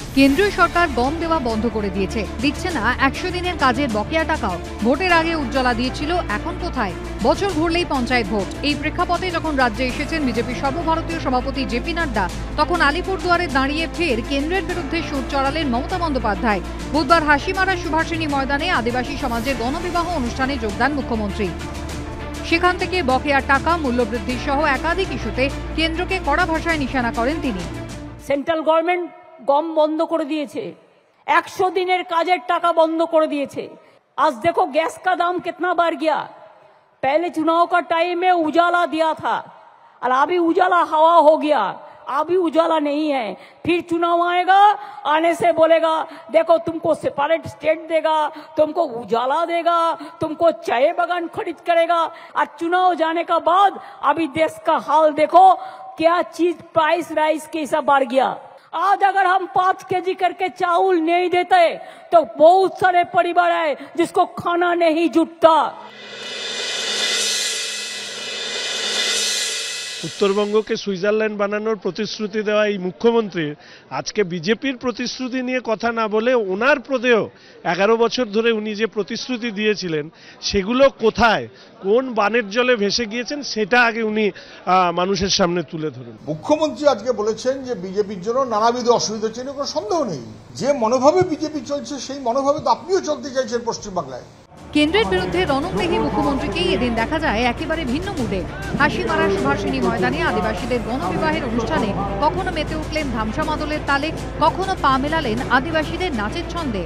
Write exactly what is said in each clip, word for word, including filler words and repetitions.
কেন্দ্রীয় সরকার গম দেওয়া বন্ধ করে দিয়েছে, দিচ্ছে না একশো দিনের কাজের বকেয়া টাকাও। ভোটের আগে উজ্জ্বলা দিয়েছিল, এখন কোথায়? বছর ঘুরলেই পঞ্চায়েত ভোট। এই প্রেক্ষাপটে যখন রাজ্যে এসেছেন বিজেপির সর্বভারতীয় সভাপতি জেপি নাড্ডা, তখন আলিপুরদুয়ারে দাঁড়িয়ে ফের কেন্দ্রের বিরুদ্ধে সুর চড়ালেন মমতা বন্দ্যোপাধ্যায়। বুধবার হাসিমারা সুভাষিনী ময়দানে আদিবাসী সমাজের গণবিবাহ অনুষ্ঠানে যোগদান মুখ্যমন্ত্রী। সেখান থেকে বকেয়া টাকা, মূল্যবৃদ্ধি সহ একাধিক ইস্যুতে কেন্দ্রকে কড়া ভাষায় নিশানা করেন তিনি। সেন্ট্রাল গভর্নমেন্ট গম বন্ধ করে দিয়েছে, একশো দিনের কাজের টাকা বন্ধ করে দিয়েছে। आज देखो गैस का दाम कितना बढ़ गया। पहले चुनाव का टाइम में उजाला दिया था और अभी उजाला हवा हो गया, अभी उजाला नहीं है। फिर चुनाव आएगा, आने से बोलेगा देखो तुमको सेपरेट स्टेट देगा, तुमको उजाला देगा, तुमको चाय बागान खरीद करेगा। और चुनाव जाने का बाद अभी देश का हाल देखो, क्या चीज प्राइस राइस कैसा बढ़ गया। आज अगर हम पांच के जी करके चावल नहीं देते तो बहुत सारे परिवार है जिसको खाना नहीं जुटता। উত্তরবঙ্গকে সুইজারল্যান্ড বানানোর প্রতিশ্রুতি দেওয়া এই মুখ্যমন্ত্রীর আজকে বিজেপির প্রতিশ্রুতি নিয়ে কথা না বলে ওনার প্রদেও এগারো বছর ধরে উনি যে প্রতিশ্রুতি দিয়েছিলেন সেগুলো কোথায়, কোন বানের জলে ভেসে গিয়েছেন, সেটা আগে উনি মানুষের সামনে তুলে ধরুন। মুখ্যমন্ত্রী আজকে বলেছেন যে বিজেপির জন্য নানাবিধ অসুবিধা হচ্ছে, কোনো সন্দেহ নেই। যে মনোভাবে বিজেপি চলছে সেই মনোভাবে তো আপনিও চলতে চাইছেন পশ্চিমবাংলায়। কেন্দ্রের বিরুদ্ধে রণংদেহী মুখ্যমন্ত্রীকেই এদিন দেখা যায় একেবারে ভিন্ন মুডে। হাসিমারা সুভাষিনী ময়দানে আদিবাসীদের গণবিবাহের অনুষ্ঠানে কখনো মেতে উঠলেন ধামসা মাদলের তালে, কখনো পা মেলালেন আদিবাসীদের নাচের ছন্দে।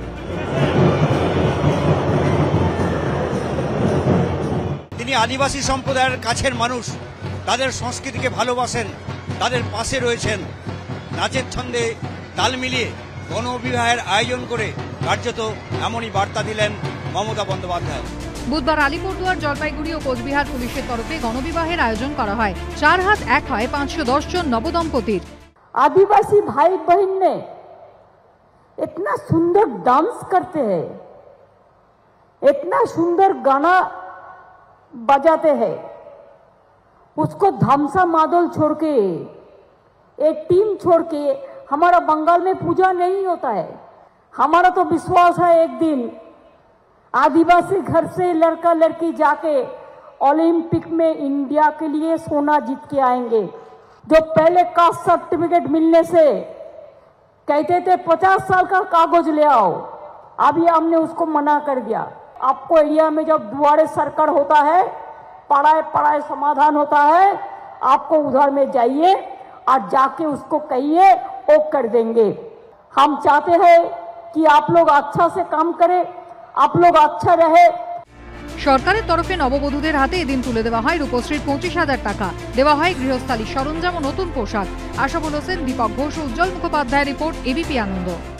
তিনি আদিবাসী সম্প্রদায়ের কাছের মানুষ, তাদের সংস্কৃতিকে ভালোবাসেন, তাদের পাশে রয়েছেন। নাচের ছন্দে তাল মিলিয়ে গণবিবাহের আয়োজন করে কার্যত এমনই বার্তা দিলেন মমতা বন্দ্যোপাধ্যায়। বুধবার আলিপুরদুয়ার, জলপাইগুড়ি ও কোচবিহার পুলিশের তরফে গণবিবাহের আয়োজন করা হয়। চার হাত এক হয় পাঁচশো দশ জন নবদম্পতির। आदिवासी भाई बहन ने इतना सुंदर डांस करते हैं, इतना सुंदर गाना बजाते हैं, उसको धमसा मादल छोड़ के, एक टीम छोड़ के हमारा बंगाल में पूजा नहीं होता है। हमारा तो विश्वास है एक दिन आदिवासी घर से लड़का लड़की जाके ओलंपिक में इंडिया के लिए सोना जीत के आएंगे। जो पहले कास्ट सर्टिफिकेट मिलने से कहते थे पचास साल का कागज ले आओ, अभी हमने उसको मना कर दिया। आपको एरिया में जब दुआरे सरकार होता है, पढ़ाए पढ़ाए समाधान होता है, आपको उधर में जाइए और जाके उसको कहिए, वो कर देंगे। हम चाहते हैं कि आप लोग अच्छा से काम करें, आप लोग अच्छा रहे। সরকারের তরফে নববধূদের হাতে এদিন তুলে দেওয়া হয় রূপশ্রীর পঁচিশ হাজার টাকা, দেওয়া হয় গৃহস্থালী সরঞ্জাম ও নতুন পোশাক। আশাফুল হোসেন, দীপক ঘোষ ও উজ্জ্বল মুখোপাধ্যায়ের রিপোর্ট, এবিপি আনন্দ।